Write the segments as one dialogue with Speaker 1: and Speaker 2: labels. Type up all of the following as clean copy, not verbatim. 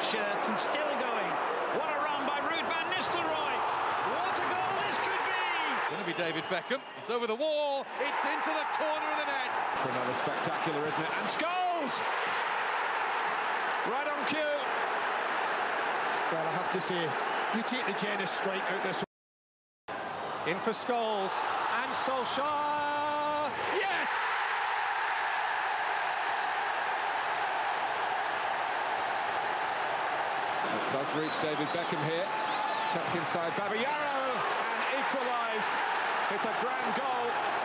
Speaker 1: shirts and still going. What a run by Ruud van Nistelrooy. What a goal this could be.
Speaker 2: Going to be David Beckham. It's over the wall. It's into the corner of the net.
Speaker 3: For another spectacular, isn't it? And Scholes! Right on cue. Well, I have to say, you take the Janus strike out this.
Speaker 4: In for Scholes and Solskjaer. Yes!
Speaker 3: It does reach David Beckham here. Checked inside Babayaro and equalised. It's a grand goal.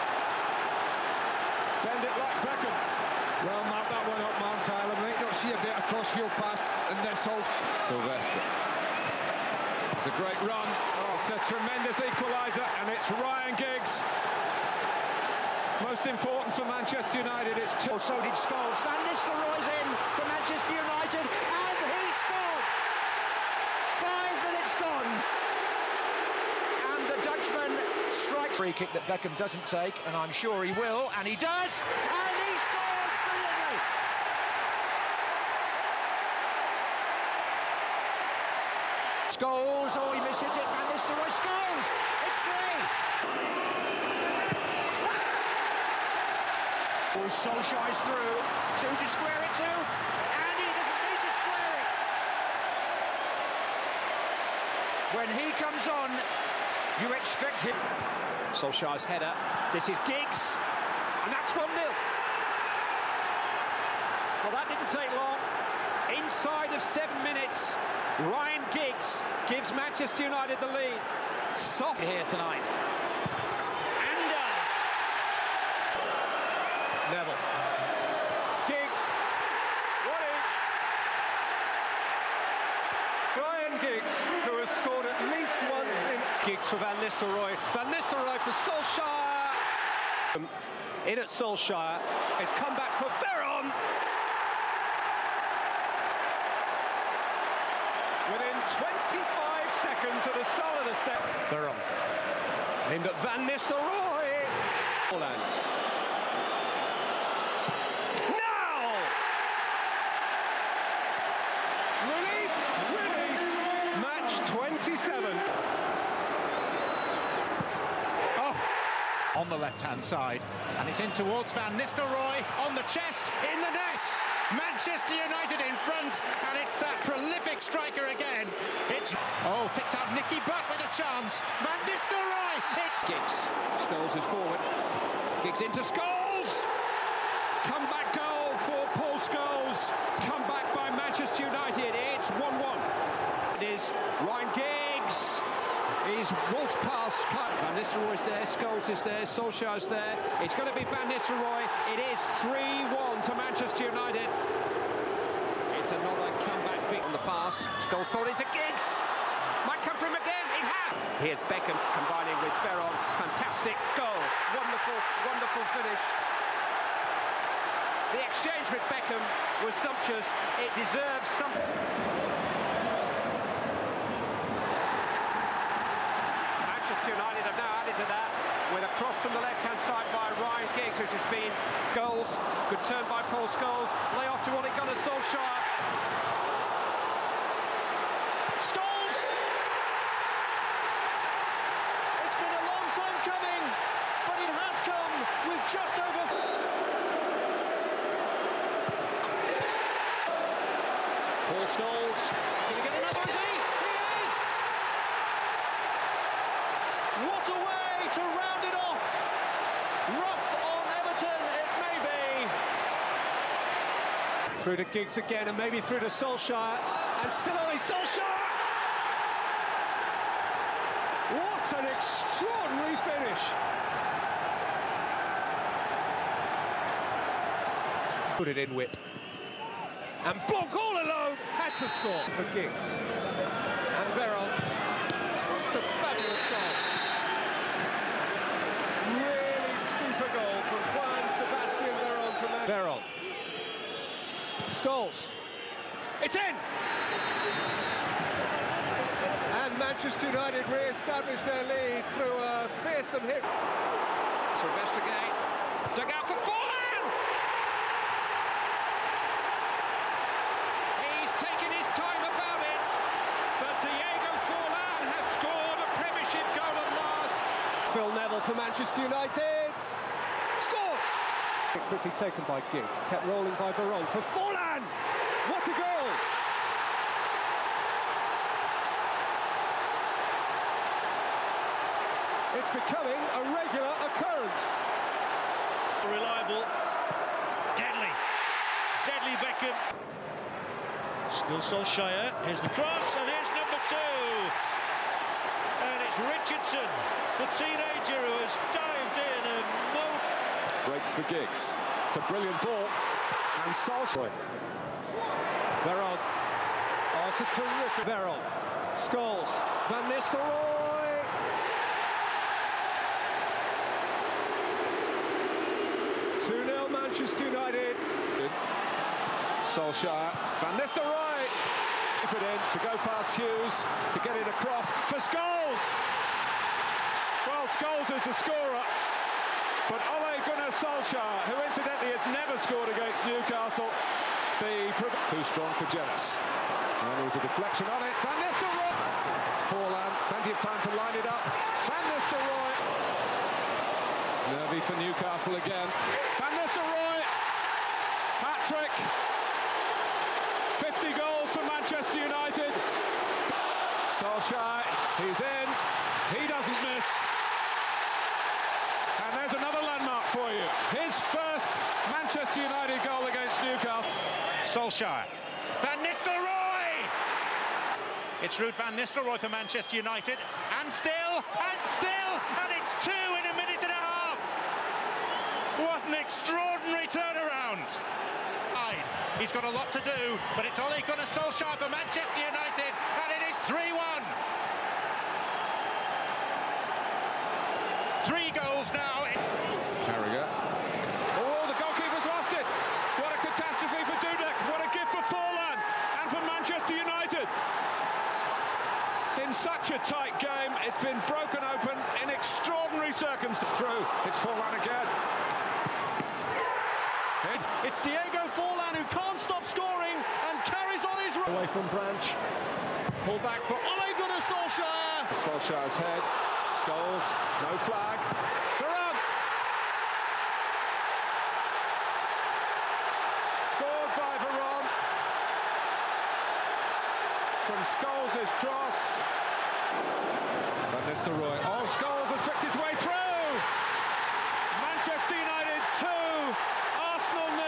Speaker 3: Bend it like Beckham.
Speaker 5: Well, mark that one up, man, Tyler. Might not see a bit of crossfield pass in this whole.
Speaker 3: Silvestre. It's a great run. Oh, it's a tremendous equaliser, and it's Ryan Giggs. Most important for Manchester United. It's two.
Speaker 6: So did Scholes. Van Nistelrooy's in for Manchester United, and he scores. 5 minutes gone, and the Dutchman strikes. Free kick that Beckham doesn't take, and I'm sure he will, and he does, and he scores brilliantly. Scholes, oh, he misses it. Van Nistelrooy scores. It's 3. Oh, Solskjaer's through. 2 to square it to, and he doesn't need to square it. When he comes on, you expect him.
Speaker 4: Solskjaer's header. This is Giggs, and that's 1-0. Well, that didn't take long. Inside of 7 minutes, Ryan Giggs gives Manchester United the lead. Soft here tonight. And does. Neville. Giggs. 1 inch. Ryan Giggs, who has scored at least once in. Giggs for Van Nistelrooy. Van Nistelrooy for Solskjaer. In at Solskjaer. It's come back for Veron. Within 25 seconds of the start of the set. Veron. Aimed at Van Nistelrooy. Holland. Now! Release! Match 27.
Speaker 7: On the left-hand side, and it's in towards Van Nistelrooy, on the chest, in the net. Manchester United in front, and it's that prolific striker again. It's picked out Nicky Butt with a chance. Van Nistelrooy, it's
Speaker 4: Giggs. Scholes is forward. Giggs into Scholes. Comeback goal for Paul Scholes. Comeback by Manchester United. It's 1-1. It is Ryan Giggs. He's wolf past. Van Nistelrooy's there, Scholes is there, Solskjaer's there. It's going to be Van Nistelrooy. It is 3-1 to Manchester United. It's another comeback victory on the pass. Scholes pulled into Giggs. Might come from him again. It has. Here's Beckham combining with Veron. Fantastic goal. Wonderful, wonderful finish. The exchange with Beckham was sumptuous. It deserves something. United have now added to that with a cross from the left-hand side by Ryan Giggs, which has been goals. Good turn by Paul Scholes. Lay off to Ole Gunnar Solskjaer. Scholes! It's been a long time coming, but it has come with just over. Paul Scholes is going to get another, is he? What a way to round it off! Rough on Everton, it may be. Through to Giggs again, and maybe through to Solskjaer, and still only Solskjaer! What an extraordinary finish! Put it in whip. And Blanc all alone had to score for Giggs. And Veron. It's a fabulous goal. Goal from Juan Sebastian Veron for Veron. Scholes. It's in! And Manchester United re-establish their lead through a fearsome hit. Silvestre again. Dug out for Forlan! He's taken his time about.
Speaker 5: for Manchester United. Scores! Quickly taken by Giggs, kept rolling by Veron for Forlan. What a goal! It's becoming a regular occurrence.
Speaker 1: Reliable. Deadly Beckham. Still Solskjaer. Here's the cross, and here's number 2. And it's Richardson, the teenager who has dived in and
Speaker 3: Breaks for Giggs. It's a brilliant ball. And Solskjaer.
Speaker 5: Veron. Oh, it's a terrific. Veron. Scholes. Van Nistelrooy. Manchester United.
Speaker 3: Solskjaer, Van Nistelrooy. Keep it in to go past Hughes to get it across for Scholes. Well, Scholes is the scorer, but Ole Gunnar Solskjaer, who incidentally has never scored against Newcastle, too strong for Jenas. And there was a deflection on it. Van Nistelrooy. Forlan, plenty of time to line it up. Van Nistelrooy. Nervy for Newcastle again. Van Nistelrooy. Hat-trick. 50 goals for Manchester United. Solskjaer, he's in. He doesn't miss. And there's another landmark for you. His first Manchester United goal against Newcastle.
Speaker 7: Solskjaer. Van Nistelrooy! It's Ruud van Nistelrooy for Manchester United. And still, and it's 2 in a minute and a half. What an extraordinary turnaround. He's got a lot to do, but it's Ole Gunnar Solskjaer for Manchester United, and it is 3-1. 3 goals now.
Speaker 3: Carragher. Oh, the goalkeeper's lost it. What a catastrophe for Dudek. What a gift for Forlan and for Manchester United. In such a tight game, it's been broken open in extraordinary circumstances. Through. It's Forlan again.
Speaker 1: It's Diego Forlan who can't stop scoring and carries on his
Speaker 5: Away from Branch.
Speaker 1: pull back for Ole Gunnar Solskjaer.
Speaker 3: Solskjaer's head. Scholes. No flag. Veron. Scored by Veron. From Scholes' cross. Van Nistelrooy. Oh, Scholes has picked his way through. Manchester United 2. Arsenal 0.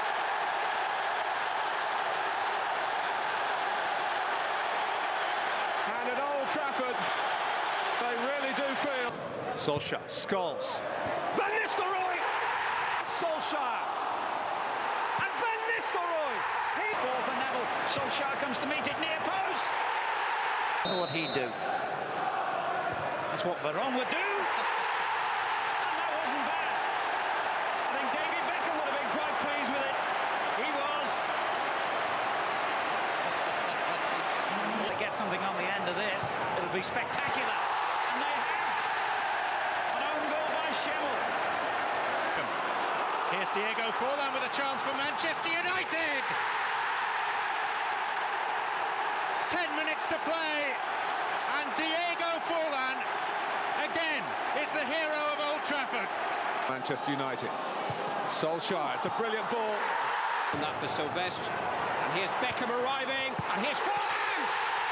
Speaker 3: And at Old Trafford, they really do feel.
Speaker 1: Solskjaer, Scholes.
Speaker 5: Van Nistelrooy! Solskjaer! And Van Nistelrooy!
Speaker 1: Ball for Neville. Solskjaer comes to meet it near post. What he'd do. That's what Veron would do. And that wasn't bad. I think David Beckham would have been quite pleased with it. He was. They get something on the end of this, it'll be spectacular. And they have. An own goal by Schemmel.
Speaker 7: Here's Diego Forlan with a chance for Manchester United. 10 minutes to play, and Diego Forlan again is the hero of Old Trafford.
Speaker 3: Manchester United. Solskjaer, it's a brilliant ball.
Speaker 4: And that for Sylvestre. And here's Beckham arriving, and here's Forlan!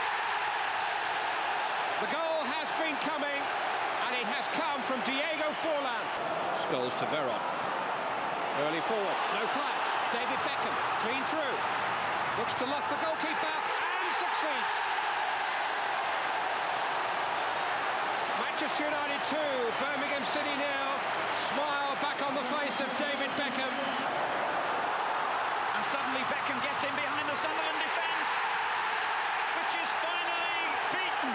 Speaker 4: The goal has been coming, and it has come from Diego Forlan. Scholes to Veron. Early forward, no flag. David Beckham, clean through. Looks to loft the goalkeeper, and succeeds. Manchester United 2, Birmingham City 0. Smile back on the face of David Beckham.
Speaker 1: And suddenly Beckham gets in behind the Sunderland defence, which is finally beaten.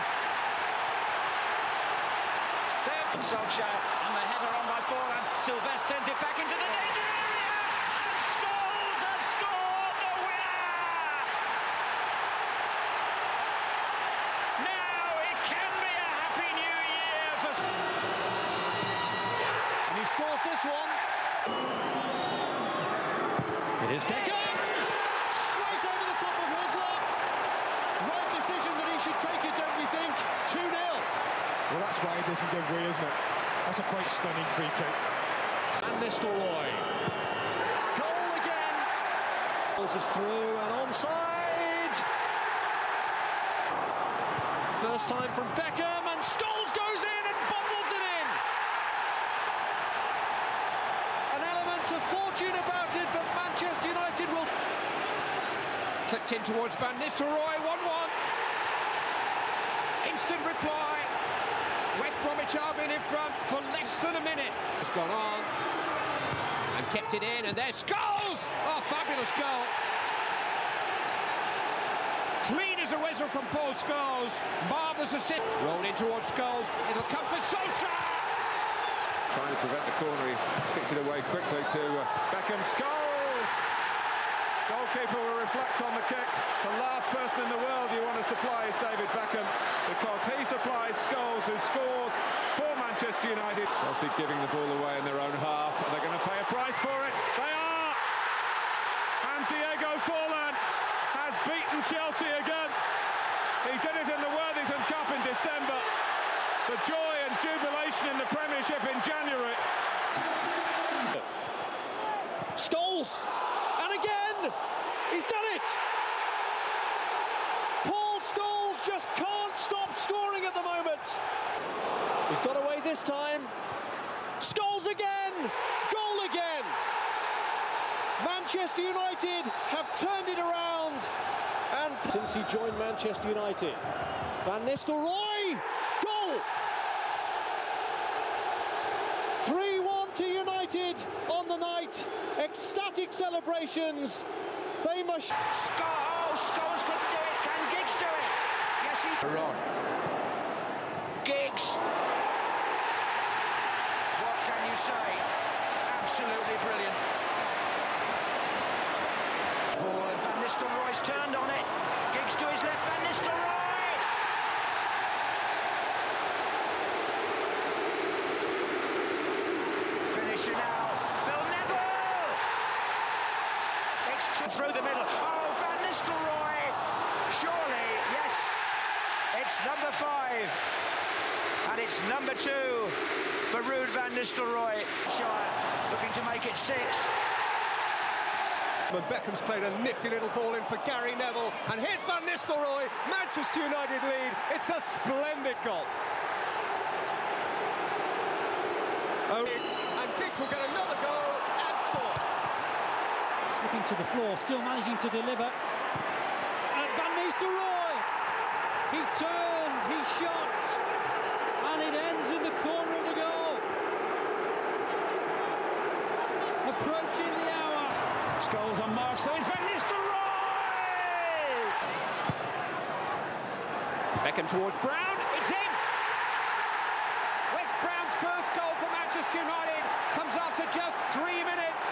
Speaker 1: There, Solskjaer and the header on by Forlan. Sylvestre turns it back into the danger area, and Scholes has scored the winner. Now it can be a happy new year for. And he scores this one. It is Beckham! Straight over the top of Whistler. Right decision that he should take it, don't we think? 2-0.
Speaker 5: Well, that's why he doesn't give way, isn't it? That's a quite stunning free kick.
Speaker 8: Van Nistelrooy. Goal again. Pulls us through and onside. First time from Beckham, and Scholes goes in and bundles it in. An element of fortune about it, but Manchester United will...
Speaker 4: Clipped in towards Van Nistelrooy, 1-1. Instant reply. West Bromwich Albion in front for less than a minute. It's gone on and kept it in, and there's Scholes! Oh, fabulous goal. Clean as a whistle from Paul Scholes. Marvellous assist. Rolled in towards Scholes. It'll come for Solskjaer.
Speaker 3: Trying to prevent the corner, he kicked it away quickly to Beckham. Scholes! Goalkeeper will reflect on the kick. The last person in the world you want to supply is David Beckham, because he supplies Scholes, who scores for Manchester United. Chelsea giving the ball away in their own half, and they're going to pay a price for it. They are! And Diego Forlan has beaten Chelsea again. He did it in the Worthington Cup in December. The joy and jubilation in the Premiership in January.
Speaker 8: Scholes! And again! He's done it! Paul Scholes just can't stop scoring at the moment. He's got away this time. Scholes again! Goal again! Manchester United have turned it around. And since he joined Manchester United, Van Nistelrooy, goal! 3-1 to United on the night. Ecstatic celebrations. They must...
Speaker 6: Scholes couldn't do it. Can Giggs do it? Yes, he can.
Speaker 4: Ron.
Speaker 6: Giggs. What can you say? Absolutely brilliant. Ball, and Van Nistelrooy's turned on it. Giggs to his left. Van Nistelrooy. Finishing now. Phil Neville. It's through the middle. Oh, Van Nistelrooy. Surely, yes. It's number 5. And it's number 2 for Ruud Van Nistelrooy. Shire looking to make it 6.
Speaker 5: Beckham's played a nifty little ball in for Gary Neville, and here's Van Nistelrooy. Manchester United lead. It's a splendid goal. Oh, and Giggs will get another goal and score.
Speaker 9: Slipping to the floor, still managing to deliver. And Van Nistelrooy! He turned, he shot, and it ends in the corner of the goal. Approaching the hour.
Speaker 1: Scholes on mark, so it's Van Nistelrooy!
Speaker 4: Beckham towards Brown, it's in! Wes Brown's first goal for Manchester United comes after just 3 minutes.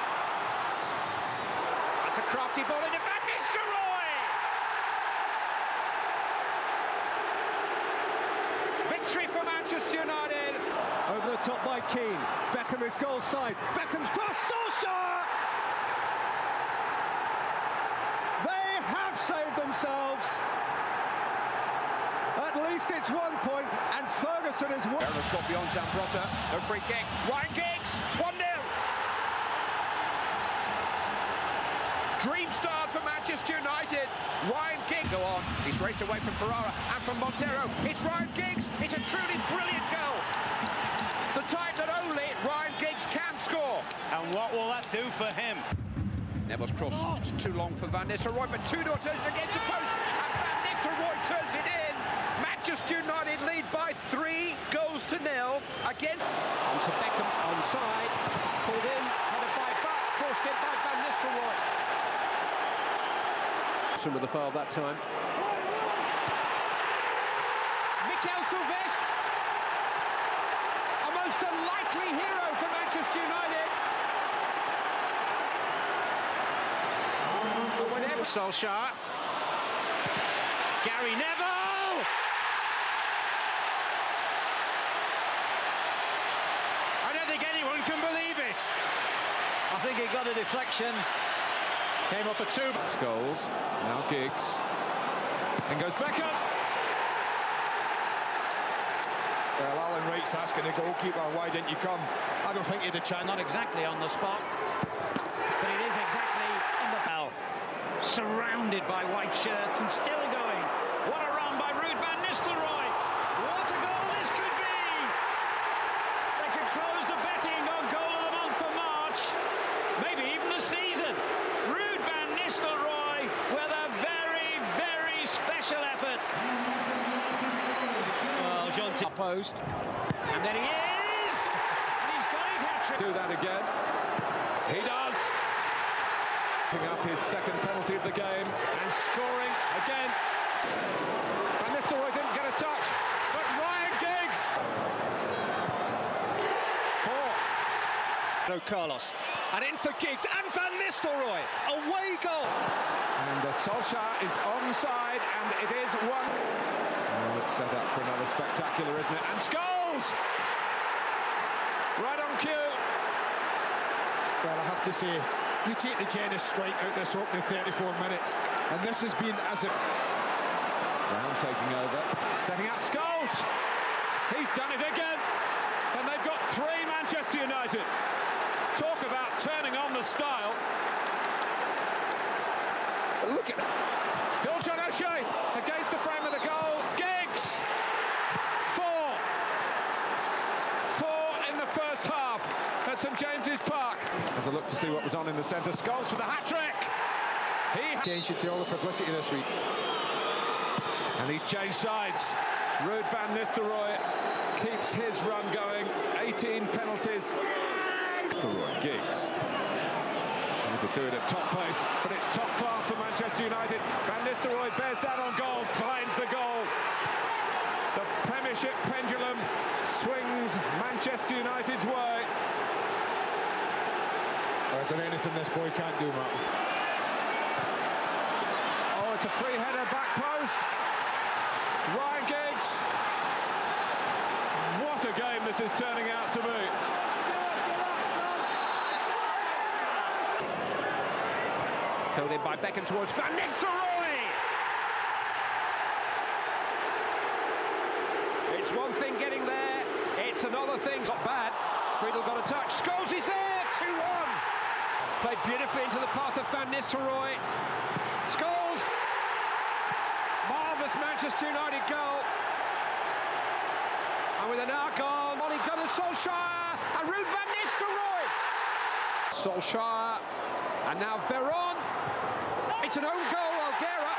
Speaker 4: That's a crafty ball into Van Nistelrooy! Victory for Manchester United.
Speaker 5: Over the top by Keane. Beckham is goal side. Beckham's cross. Solskjaer! They have saved themselves. At least it's 1 point, and Ferguson is...
Speaker 4: Aaron's got beyond Zambrotta. No free kick. Ryan Giggs, 1-0. Dream start for Manchester United. Ryan Giggs. Go on. He's raced away from Ferrara and from Montero. It's Ryan Giggs. It's a truly brilliant goal. The type that only Ryan Giggs can score.
Speaker 1: And what will that do for him?
Speaker 4: Neville's cross is too long for Van Nistelrooy, but Tudor turns it against the post, and Van Nistelrooy turns it in. Manchester United lead by 3 goals to 0. Again, on to Beckham, onside, pulled in, headed by Butt, forced in by Van Nistelrooy. Some of the foul that time. Mikel Sylvestre, a most unlikely hero for Manchester United. Whenever
Speaker 7: Solskjaer. Gary Neville! I don't think anyone can believe it.
Speaker 1: I think he got a deflection.
Speaker 7: Came off a 2.
Speaker 3: Scholes, now Giggs. In goes Beckham.
Speaker 10: Well, Alan Wright's asking the goalkeeper, why didn't you come? I don't think he had a chance.
Speaker 1: Not exactly on the spot, but it is exactly in the bell. Surrounded by white shirts and still going. What a run by Ruud van Nistelrooy. What a goal this could be. They could close the betting on goal of the month for March, maybe even the season. Ruud van Nistelrooy with a very, very special effort. Well, Jean post, and there he is, and he's got his hat-trick.
Speaker 3: Do that again. He does. Picking up his second penalty of the game and scoring again. Van Nistelrooy didn't get a touch, but Ryan Giggs. 4.
Speaker 5: No, Carlos. And in for Giggs and Van Nistelrooy. Away goal.
Speaker 3: And Solskjaer is onside, and it is 1. Well, it's set up for another spectacular, isn't it? And Scholes! Right on cue.
Speaker 10: Well, I have to say, you take the Jenas strike out this opening 34 minutes, and this has been as a...
Speaker 3: Brown taking over, setting up Scholes. He's done it again, and they've got 3 Manchester United. Talk about turning on the style. Look at it. Still John O'Shea against the frame of the goal. Giggs. 4 in the first half at St James's Park. As a look to see what was on in the centre. Scholes for the hat-trick.
Speaker 10: Attention to all the publicity this week.
Speaker 3: And he's changed sides. Ruud van Nistelrooy keeps his run going. 18 penalties. Nistelrooy, Giggs. To do it at top pace, but it's top class for Manchester United. Van Nistelrooy bears down on goal, finds the goal. The Premiership pendulum swings Manchester United's way.
Speaker 10: Is there anything this boy can't do, Martin?
Speaker 3: Oh, it's a free header, back post. Ryan Giggs. What a game this is turning out to be.
Speaker 4: Coded by Beckham towards Van Nistelrooy. It's one thing getting there, it's another thing. Not bad. Friedel got a touch. Scholes is there. 2-1. Played beautifully into the path of Van Nistelrooy. Scholes. Marvellous Manchester United goal. And with an hour gone, Ole Gunnar Solskjaer and Ruud van Nistelrooy. Solskjaer and now Veron. It's an own goal, Algera.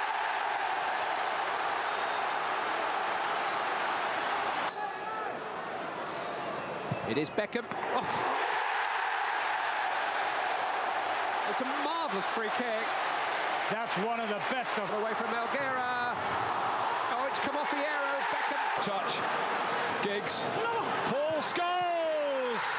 Speaker 4: It is Beckham. Oh. It's a marvellous free kick.
Speaker 10: That's one of the best of...
Speaker 4: Away from Algera. Oh, it's come off the arrow. Beckham.
Speaker 3: Touch. Giggs. Paul Scholes!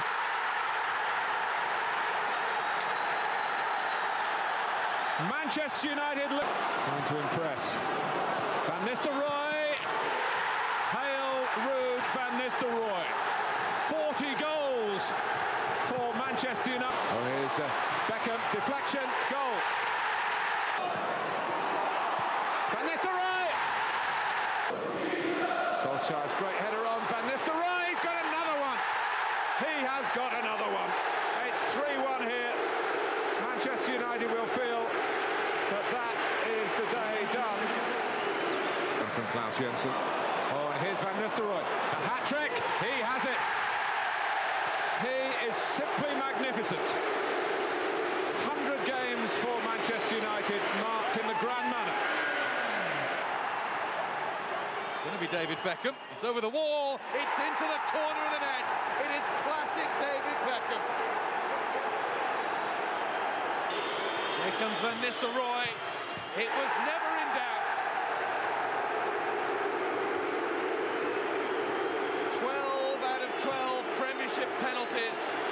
Speaker 3: Manchester United trying to impress. Van Nistelrooy. Hail Ruud van Nistelrooy. 40 goals for Manchester United. Oh, here's Beckham. Deflection. Goal. Van Nistelrooy. Solskjaer's great header on Van Nistelrooy. He's got another one. He has got another one. It's 3-1 here. Manchester United will feel that is the day done. And from Klaus Jensen. Oh, and here's Van Nistelrooy. The hat-trick. He has it. He is simply magnificent. 100 games for Manchester United, marked in the grand manner.
Speaker 2: It's going to be David Beckham. It's over the wall. It's into the corner of the net. It is classic David Beckham. Here comes Van Nistelrooy. It was never in doubt.